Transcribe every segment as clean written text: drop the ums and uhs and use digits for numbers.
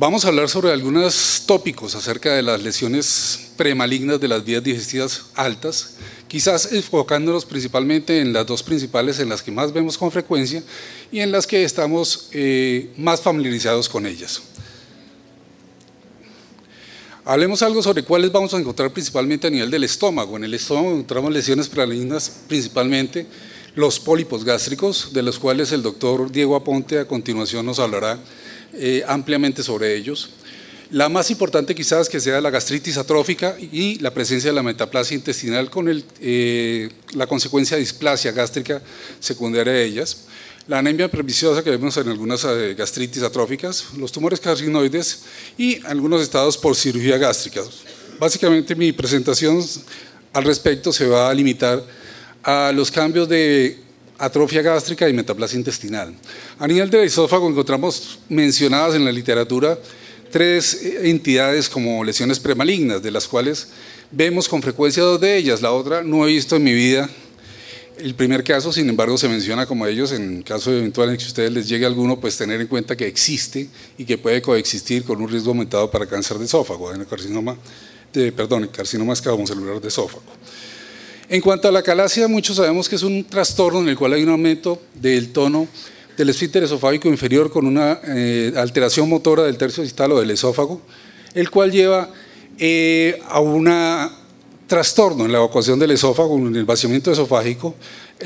Vamos a hablar sobre algunos tópicos acerca de las lesiones premalignas de las vías digestivas altas, quizás enfocándonos principalmente en las dos principales en las que más vemos con frecuencia y en las que estamos más familiarizados con ellas. Hablemos algo sobre cuáles vamos a encontrar principalmente a nivel del estómago. En el estómago encontramos lesiones premalignas, principalmente los pólipos gástricos, de los cuales el doctor Diego Aponte a continuación nos hablará ampliamente sobre ellos. La más importante quizás que sea la gastritis atrófica y la presencia de la metaplasia intestinal con la consecuencia de displasia gástrica secundaria de ellas. La anemia perniciosa que vemos en algunas gastritis atróficas, los tumores carcinoides y algunos estados por cirugía gástrica. Básicamente mi presentación al respecto se va a limitar a los cambios de atrofia gástrica y metaplasia intestinal. A nivel del esófago encontramos mencionadas en la literatura tres entidades como lesiones premalignas, de las cuales vemos con frecuencia dos de ellas. La otra no he visto en mi vida el primer caso, sin embargo se menciona como ellos. En caso de eventual en que a ustedes les llegue alguno, pues tener en cuenta que existe y que puede coexistir con un riesgo aumentado para cáncer de esófago, carcinoma escamocelular de esófago. En cuanto a la calasia, muchos sabemos que es un trastorno en el cual hay un aumento del tono del esfínter esofágico inferior con una alteración motora del tercio distal o del esófago, el cual lleva a un trastorno en la evacuación del esófago, en el vaciamiento esofágico.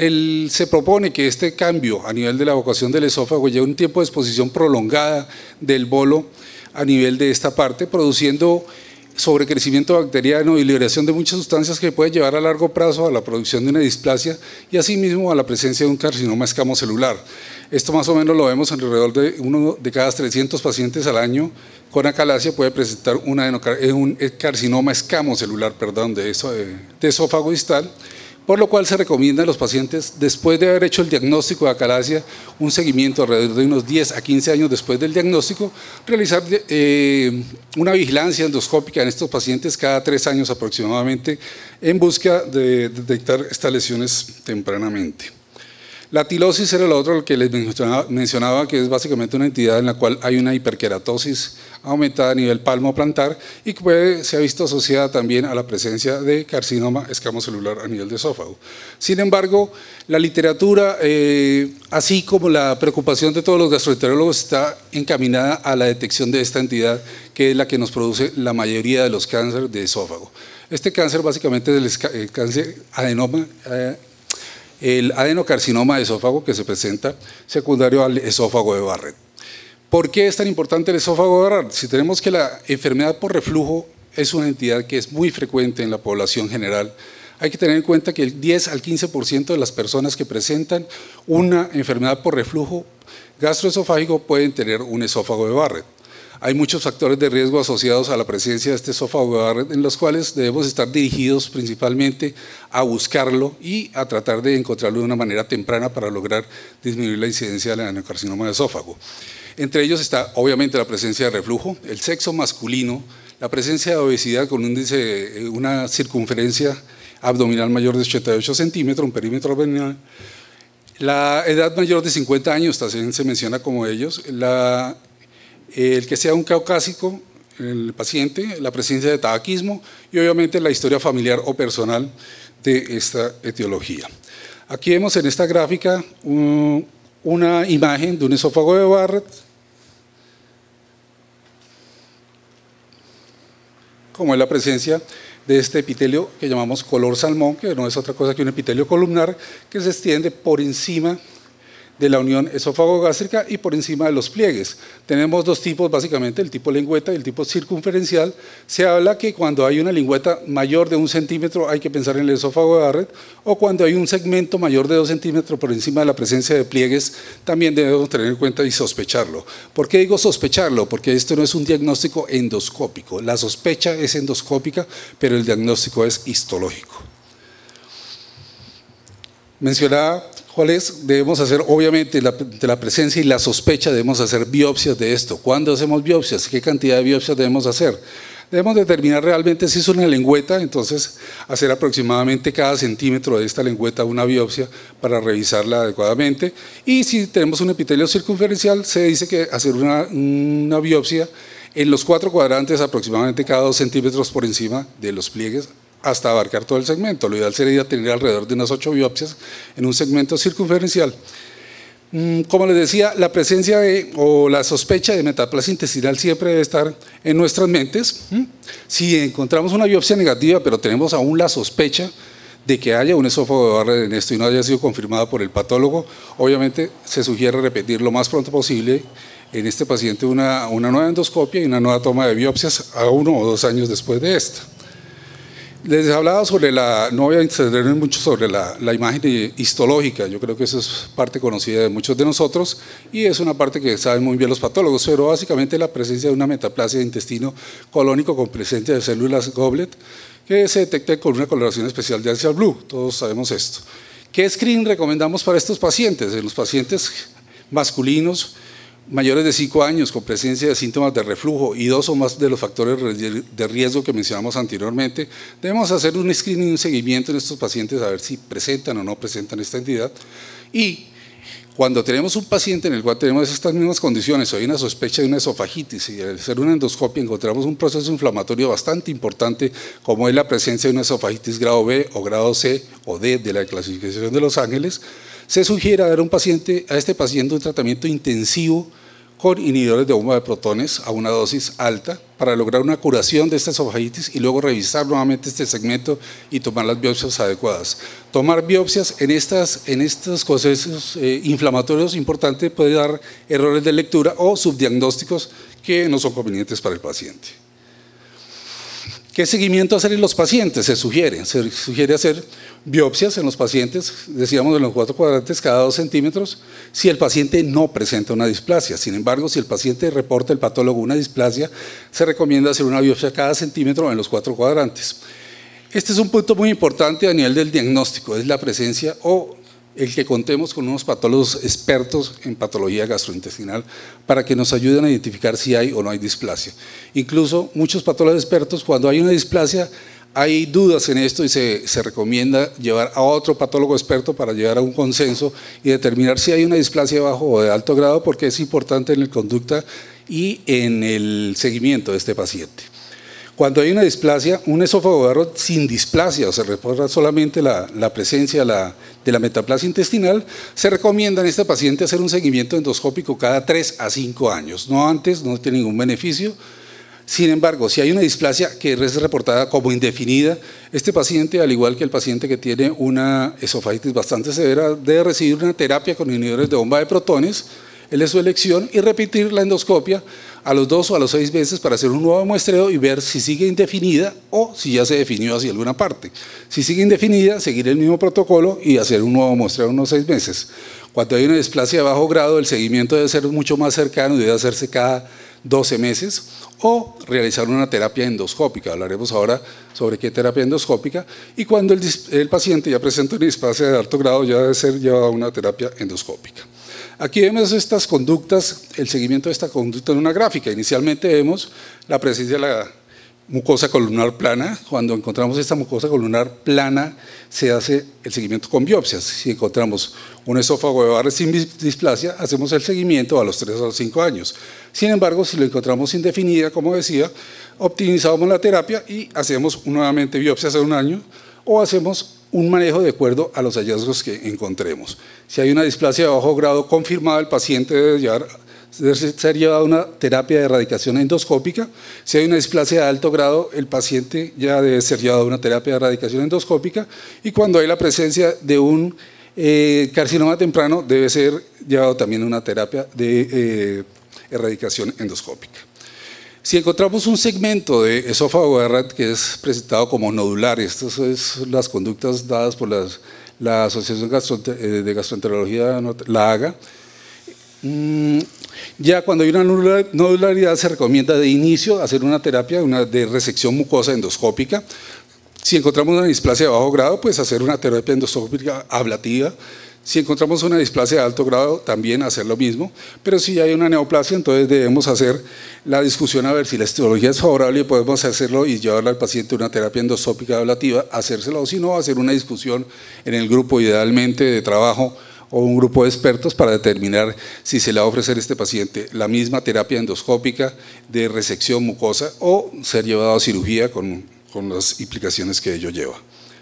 Se propone que este cambio a nivel de la evacuación del esófago lleve un tiempo de exposición prolongada del bolo a nivel de esta parte, produciendo sobrecrecimiento bacteriano y liberación de muchas sustancias que puede llevar a largo plazo a la producción de una displasia y asimismo a la presencia de un carcinoma escamocelular. Esto más o menos lo vemos alrededor de 1 de cada 300 pacientes al año con acalasia puede presentar un carcinoma escamocelular de esófago distal, por lo cual se recomienda a los pacientes, después de haber hecho el diagnóstico de acalasia, un seguimiento alrededor de unos 10 a 15 años después del diagnóstico, realizar una vigilancia endoscópica en estos pacientes cada 3 años aproximadamente en busca de detectar estas lesiones tempranamente. La tilosis era lo otro que les mencionaba, que es básicamente una entidad en la cual hay una hiperkeratosis aumentada a nivel palmo-plantar y que se ha visto asociada también a la presencia de carcinoma escamocelular a nivel de esófago. Sin embargo, la literatura, así como la preocupación de todos los gastroenterólogos, está encaminada a la detección de esta entidad, que es la que nos produce la mayoría de los cánceres de esófago. Este cáncer básicamente es el cáncer el adenocarcinoma de esófago que se presenta secundario al esófago de Barrett. ¿Por qué es tan importante el esófago de Barrett? Si tenemos que la enfermedad por reflujo es una entidad que es muy frecuente en la población general, hay que tener en cuenta que el 10 al 15% de las personas que presentan una enfermedad por reflujo gastroesofágico pueden tener un esófago de Barrett. Hay muchos factores de riesgo asociados a la presencia de este esófago de Barrett en los cuales debemos estar dirigidos principalmente a buscarlo y a tratar de encontrarlo de una manera temprana para lograr disminuir la incidencia del adenocarcinoma de esófago. Entre ellos está obviamente la presencia de reflujo, el sexo masculino, la presencia de obesidad con una circunferencia abdominal mayor de 88 centímetros, un perímetro abdominal, la edad mayor de 50 años también se menciona como ellos, el que sea un caucásico, el paciente, la presencia de tabaquismo y obviamente la historia familiar o personal de esta etiología. Aquí vemos en esta gráfica una imagen de un esófago de Barrett, como es la presencia de este epitelio que llamamos color salmón, que no es otra cosa que un epitelio columnar que se extiende por encima de la unión esófago-gástrica y por encima de los pliegues. Tenemos dos tipos básicamente, el tipo lengüeta y el tipo circunferencial. Se habla que cuando hay una lengüeta mayor de 1 centímetro hay que pensar en el esófago de Barrett, o cuando hay un segmento mayor de 2 centímetros por encima de la presencia de pliegues también debemos tener en cuenta y sospecharlo. ¿Por qué digo sospecharlo? Porque esto no es un diagnóstico endoscópico, la sospecha es endoscópica, pero el diagnóstico es histológico. Mencionaba cuáles debemos hacer, obviamente de la presencia y la sospecha debemos hacer biopsias de esto. ¿Cuándo hacemos biopsias? ¿Qué cantidad de biopsias debemos hacer? Debemos determinar realmente si es una lengüeta, entonces hacer aproximadamente cada centímetro de esta lengüeta una biopsia para revisarla adecuadamente, y si tenemos un epitelio circunferencial se dice que hacer una biopsia en los 4 cuadrantes aproximadamente cada 2 centímetros por encima de los pliegues hasta abarcar todo el segmento. Lo ideal sería tener alrededor de unas 8 biopsias en un segmento circunferencial. Como les decía, la presencia o la sospecha de metaplasia intestinal siempre debe estar en nuestras mentes. Si encontramos una biopsia negativa, pero tenemos aún la sospecha de que haya un esófago de Barrett en esto y no haya sido confirmada por el patólogo, obviamente se sugiere repetir lo más pronto posible en este paciente una nueva endoscopia y una nueva toma de biopsias a 1 o 2 años después de esta. Les hablaba sobre no voy a extenderme mucho sobre la imagen histológica, yo creo que eso es parte conocida de muchos de nosotros y es una parte que saben muy bien los patólogos, pero básicamente la presencia de una metaplasia de intestino colónico con presencia de células Goblet que se detecta con una coloración especial de Artificial Blue, todos sabemos esto. ¿Qué screen recomendamos para estos pacientes? En los pacientes masculinos mayores de 5 años con presencia de síntomas de reflujo y 2 o más de los factores de riesgo que mencionamos anteriormente, debemos hacer un screening y un seguimiento en estos pacientes a ver si presentan o no presentan esta entidad. Y cuando tenemos un paciente en el cual tenemos estas mismas condiciones, o hay una sospecha de una esofagitis y al hacer una endoscopia encontramos un proceso inflamatorio bastante importante como es la presencia de una esofagitis grado B o grado C o D de la clasificación de Los Ángeles, se sugiere dar a este paciente un tratamiento intensivo con inhibidores de bomba de protones a una dosis alta para lograr una curación de esta esofagitis y luego revisar nuevamente este segmento y tomar las biopsias adecuadas. Tomar biopsias en estos procesos inflamatorios importantes puede dar errores de lectura o subdiagnósticos que no son convenientes para el paciente. ¿Qué seguimiento hacer en los pacientes? Se sugiere hacer biopsias en los pacientes, decíamos en los 4 cuadrantes cada 2 centímetros, si el paciente no presenta una displasia. Sin embargo, si el paciente reporta al patólogo una displasia, se recomienda hacer una biopsia cada centímetro en los 4 cuadrantes. Este es un punto muy importante a nivel del diagnóstico, es la presencia o el que contemos con unos patólogos expertos en patología gastrointestinal para que nos ayuden a identificar si hay o no hay displasia. Incluso muchos patólogos expertos, cuando hay una displasia, hay dudas en esto y se recomienda llevar a otro patólogo experto para llegar a un consenso y determinar si hay una displasia de bajo o de alto grado, porque es importante en la conducta y en el seguimiento de este paciente. Cuando hay una displasia, un esófago de Barrett sin displasia, o se reporta solamente la presencia de la metaplasia intestinal, se recomienda en este paciente hacer un seguimiento endoscópico cada 3 a 5 años, no antes, no tiene ningún beneficio. Sin embargo, si hay una displasia que es reportada como indefinida, este paciente, al igual que el paciente que tiene una esofagitis bastante severa, debe recibir una terapia con inhibidores de bomba de protones, él es su elección, y repetir la endoscopia a los 2 o a los 6 meses para hacer un nuevo muestreo y ver si sigue indefinida o si ya se definió hacia alguna parte. Si sigue indefinida, seguir el mismo protocolo y hacer un nuevo muestreo en unos 6 meses. Cuando hay una displasia de bajo grado, el seguimiento debe ser mucho más cercano y debe hacerse cada 12 meses o realizar una terapia endoscópica. Hablaremos ahora sobre qué terapia endoscópica, y cuando el paciente ya presenta una displasia de alto grado ya debe ser llevado a una terapia endoscópica. Aquí vemos estas conductas, el seguimiento de esta conducta en una gráfica. Inicialmente vemos la presencia de la mucosa columnar plana. Cuando encontramos esta mucosa columnar plana, se hace el seguimiento con biopsias. Si encontramos un esófago de Barrett sin displasia, hacemos el seguimiento a los 3 a los 5 años. Sin embargo, si lo encontramos indefinida, como decía, optimizamos la terapia y hacemos nuevamente biopsias a 1 año o hacemos un manejo de acuerdo a los hallazgos que encontremos. Si hay una displasia de bajo grado confirmada, el paciente debe ser llevado a una terapia de erradicación endoscópica. Si hay una displasia de alto grado, el paciente ya debe ser llevado a una terapia de erradicación endoscópica, y cuando hay la presencia de un carcinoma temprano, debe ser llevado también a una terapia de erradicación endoscópica. Si encontramos un segmento de esófago de Barrett que es presentado como nodular, estas son las conductas dadas por la Asociación de Gastroenterología, la AGA, ya cuando hay una nodularidad se recomienda de inicio hacer una terapia de resección mucosa endoscópica. Si encontramos una displasia de bajo grado, pues hacer una terapia endoscópica ablativa. Si encontramos una displasia de alto grado, también hacer lo mismo, pero si hay una neoplasia, entonces debemos hacer la discusión a ver si la histología es favorable y podemos hacerlo y llevarle al paciente una terapia endoscópica ablativa, hacérselo, o si no, hacer una discusión en el grupo idealmente de trabajo o un grupo de expertos para determinar si se le va a ofrecer a este paciente la misma terapia endoscópica de resección mucosa o ser llevado a cirugía con las implicaciones que ello lleva.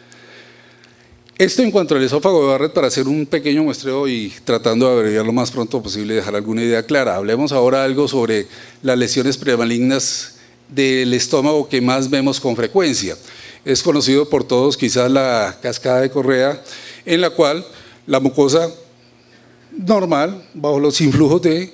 Esto en cuanto al esófago de Barrett, para hacer un pequeño muestreo y tratando de abreviar lo más pronto posible y dejar alguna idea clara. Hablemos ahora algo sobre las lesiones premalignas del estómago que más vemos con frecuencia. Es conocido por todos quizás la cascada de Correa, en la cual la mucosa normal, bajo los influjos de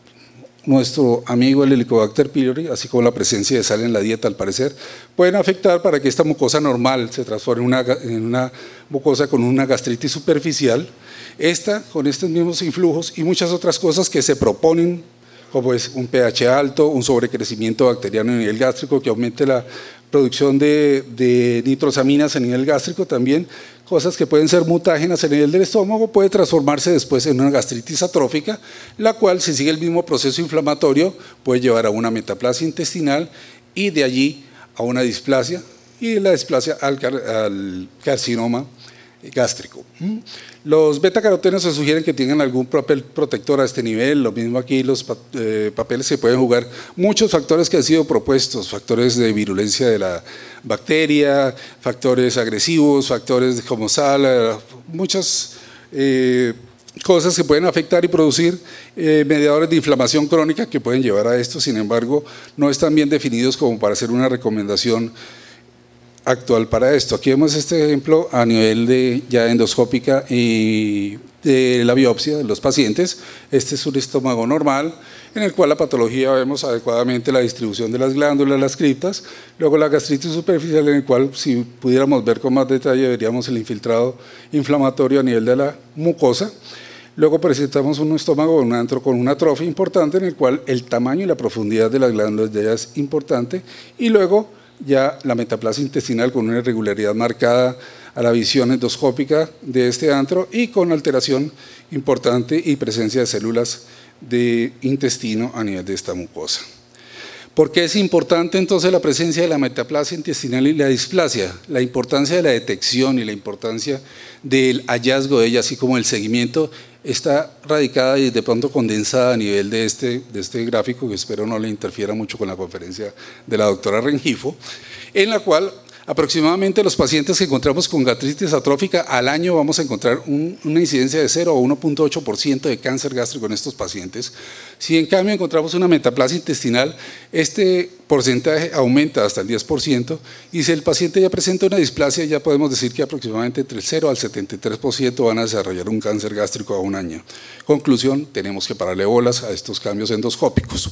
nuestro amigo el Helicobacter pylori, así como la presencia de sal en la dieta al parecer, pueden afectar para que esta mucosa normal se transforme en una mucosa con una gastritis superficial. Esta, con estos mismos influjos y muchas otras cosas que se proponen, como es un pH alto, un sobrecrecimiento bacteriano a nivel gástrico que aumente la producción de nitrosaminas a nivel gástrico también, cosas que pueden ser mutágenas a nivel del estómago, puede transformarse después en una gastritis atrófica, la cual, si sigue el mismo proceso inflamatorio, puede llevar a una metaplasia intestinal y de allí a una displasia, y de la displasia al carcinoma gástrico. Los betacarotenos se sugieren que tengan algún papel protector a este nivel, lo mismo aquí los papeles se pueden jugar, muchos factores que han sido propuestos, factores de virulencia de la bacteria, factores agresivos, factores como sal, muchas cosas que pueden afectar y producir mediadores de inflamación crónica que pueden llevar a esto, sin embargo no están bien definidos como para hacer una recomendación actual para esto. Aquí vemos este ejemplo a nivel de ya endoscópica y de la biopsia de los pacientes. Este es un estómago normal en el cual la patología vemos adecuadamente la distribución de las glándulas, las criptas, luego la gastritis superficial en el cual si pudiéramos ver con más detalle veríamos el infiltrado inflamatorio a nivel de la mucosa. Luego presentamos un estómago un antro con una atrofia importante en el cual el tamaño y la profundidad de las glándulas de ellas es importante y luego ya la metaplasia intestinal con una irregularidad marcada a la visión endoscópica de este antro y con alteración importante y presencia de células de intestino a nivel de esta mucosa. ¿Por qué es importante entonces la presencia de la metaplasia intestinal y la displasia? La importancia de la detección y la importancia del hallazgo de ella, así como el seguimiento, está radicada y de pronto condensada a nivel de este gráfico, que espero no le interfiera mucho con la conferencia de la doctora Rengifo, en la cual aproximadamente los pacientes que encontramos con gastritis atrófica al año vamos a encontrar una incidencia de 0 a 1.8% de cáncer gástrico en estos pacientes. Si en cambio encontramos una metaplasia intestinal, este porcentaje aumenta hasta el 10% y si el paciente ya presenta una displasia ya podemos decir que aproximadamente entre el 0 al 73% van a desarrollar un cáncer gástrico a un año. Conclusión, tenemos que pararle bolas a estos cambios endoscópicos.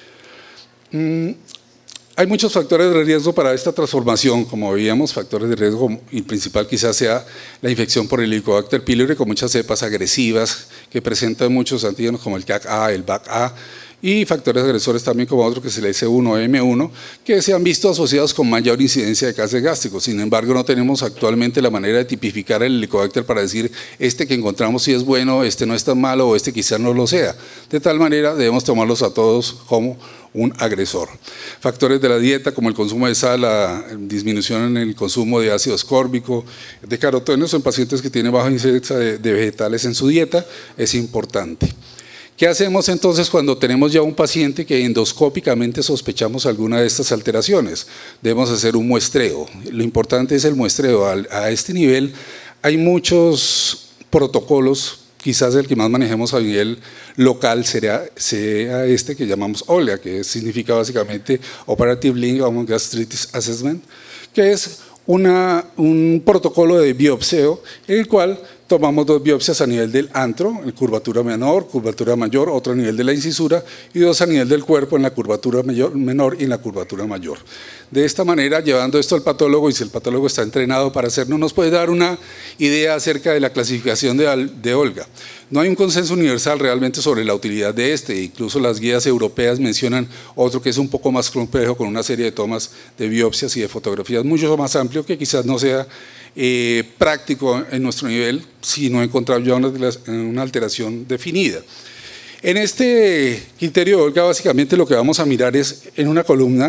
Hay muchos factores de riesgo para esta transformación, como veíamos, factores de riesgo y principal quizás sea la infección por el Helicobacter pylori con muchas cepas agresivas que presentan muchos antígenos como el CAC-A, el BAC-A y factores agresores también como otro que es el S1 o M1 que se han visto asociados con mayor incidencia de cáncer gástrico. Sin embargo, no tenemos actualmente la manera de tipificar el Helicobacter para decir este que encontramos si es bueno, este no es tan malo o este quizás no lo sea. De tal manera debemos tomarlos a todos como un agresor. Factores de la dieta como el consumo de sal, la disminución en el consumo de ácido ascórbico, de carotenos en pacientes que tienen baja incidencia de vegetales en su dieta es importante. ¿Qué hacemos entonces cuando tenemos ya un paciente que endoscópicamente sospechamos alguna de estas alteraciones? Debemos hacer un muestreo. Lo importante es el muestreo. A este nivel hay muchos protocolos. Quizás el que más manejemos a nivel local sea este que llamamos OLGA, que significa básicamente Operative Link Gastritis Assessment, que es un protocolo de biopseo en el cual tomamos 2 biopsias a nivel del antro, en curvatura menor, curvatura mayor, otro a nivel de la incisura y 2 a nivel del cuerpo en la curvatura menor y en la curvatura mayor. De esta manera, llevando esto al patólogo, y si el patólogo está entrenado para hacerlo, nos puede dar una idea acerca de la clasificación de OLGA. No hay un consenso universal realmente sobre la utilidad de incluso las guías europeas mencionan otro que es un poco más complejo con una serie de tomas de biopsias y de fotografías mucho más amplio que quizás no sea práctico en nuestro nivel si no encontramos ya una alteración definida. En este criterio de OLGA básicamente lo que vamos a mirar es en una columna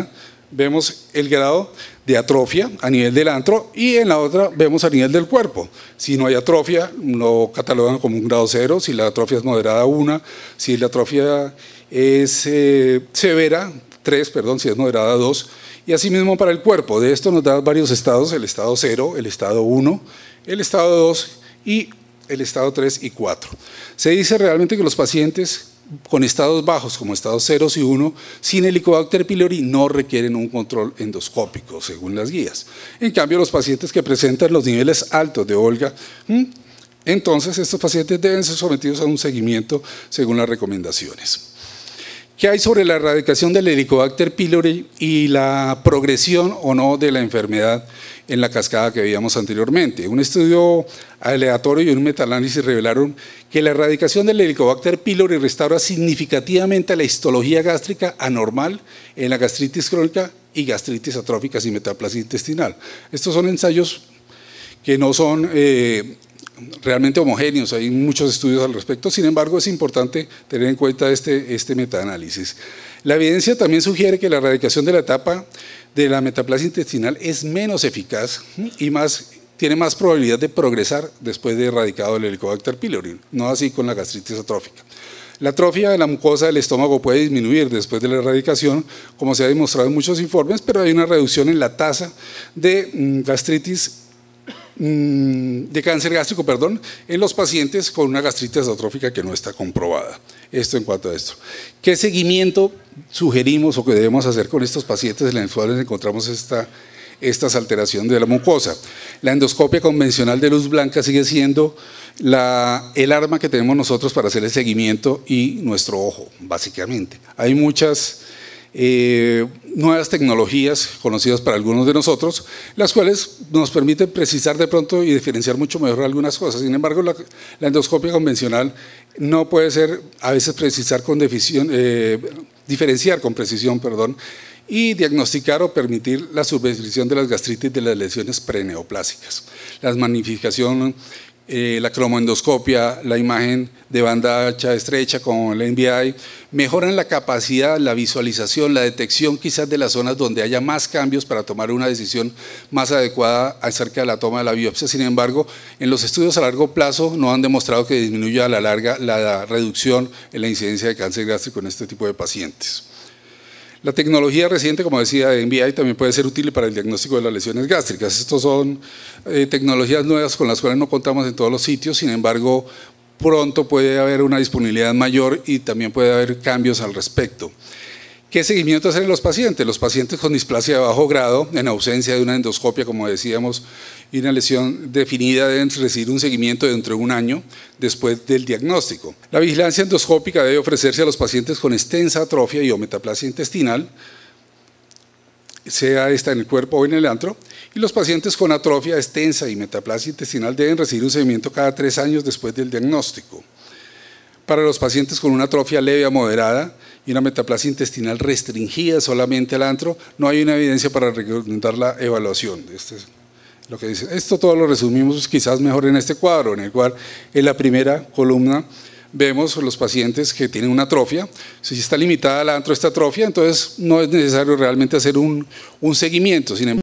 vemos el grado de atrofia a nivel del antro y en la otra vemos a nivel del cuerpo. Si no hay atrofia, lo catalogan como un grado 0, si la atrofia es moderada 1, si la atrofia es severa 3, perdón, si es moderada 2, y asimismo para el cuerpo. De esto nos da varios estados, el estado 0, el estado 1, el estado 2 y el estado 3 y 4. Se dice realmente que los pacientes con estados bajos como estados 0 y 1 sin Helicobacter pylori no requieren un control endoscópico según las guías. En cambio, los pacientes que presentan los niveles altos de Olga, entonces estos pacientes deben ser sometidos a un seguimiento según las recomendaciones. ¿Qué hay sobre la erradicación del Helicobacter pylori y la progresión o no de la enfermedad en la cascada que veíamos anteriormente? Un estudio aleatorio y un metaanálisis revelaron que la erradicación del Helicobacter pylori restaura significativamente la histología gástrica anormal en la gastritis crónica y gastritis atróficas y metaplasia intestinal. Estos son ensayos que no son realmente homogéneos, hay muchos estudios al respecto, sin embargo es importante tener en cuenta este metaanálisis. La evidencia también sugiere que la erradicación de la etapa de la metaplasia intestinal es menos eficaz y tiene más probabilidad de progresar después de erradicado el Helicobacter pylori, no así con la gastritis atrófica. La atrofia de la mucosa del estómago puede disminuir después de la erradicación, como se ha demostrado en muchos informes, pero hay una reducción en la tasa de de cáncer gástrico, en los pacientes con una gastritis atrófica que no está comprobada. Esto en cuanto a esto. ¿Qué seguimiento sugerimos o que debemos hacer con estos pacientes en los cuales encontramos estas alteraciones de la mucosa? La endoscopia convencional de luz blanca sigue siendo el arma que tenemos nosotros para hacer el seguimiento y nuestro ojo, básicamente. Hay muchas nuevas tecnologías conocidas para algunos de nosotros, las cuales nos permiten precisar de pronto y diferenciar mucho mejor algunas cosas. Sin embargo, la endoscopia convencional no puede ser a veces diferenciar con precisión, y diagnosticar o permitir la subdivisión de las gastritis de las lesiones preneoplásicas. La magnificación, la cromoendoscopia, la imagen de banda ancha estrecha con el NBI mejoran la capacidad, la visualización, la detección quizás de las zonas donde haya más cambios para tomar una decisión más adecuada acerca de la toma de la biopsia. Sin embargo, en los estudios a largo plazo no han demostrado que disminuya a la larga la reducción en la incidencia de cáncer gástrico en este tipo de pacientes. La tecnología reciente, como decía, de NBI también puede ser útil para el diagnóstico de las lesiones gástricas. Estos son tecnologías nuevas con las cuales no contamos en todos los sitios, sin embargo, pronto puede haber una disponibilidad mayor y también puede haber cambios al respecto. ¿Qué seguimiento hacer en los pacientes? Los pacientes con displasia de bajo grado, en ausencia de una endoscopia, como decíamos, y una lesión definida, deben recibir un seguimiento de dentro de un año después del diagnóstico. La vigilancia endoscópica debe ofrecerse a los pacientes con extensa atrofia y o metaplasia intestinal, sea esta en el cuerpo o en el antro, y los pacientes con atrofia extensa y metaplasia intestinal deben recibir un seguimiento cada 3 años después del diagnóstico. Para los pacientes con una atrofia leve a moderada y una metaplasia intestinal restringida solamente al antro, no hay una evidencia para recomendar la evaluación. Lo que dice. Esto todo lo resumimos quizás mejor en este cuadro, en el cual en la primera columna vemos los pacientes que tienen una atrofia. Si está limitada al antro esta atrofia, entonces no es necesario realmente hacer un seguimiento. Sin embargo,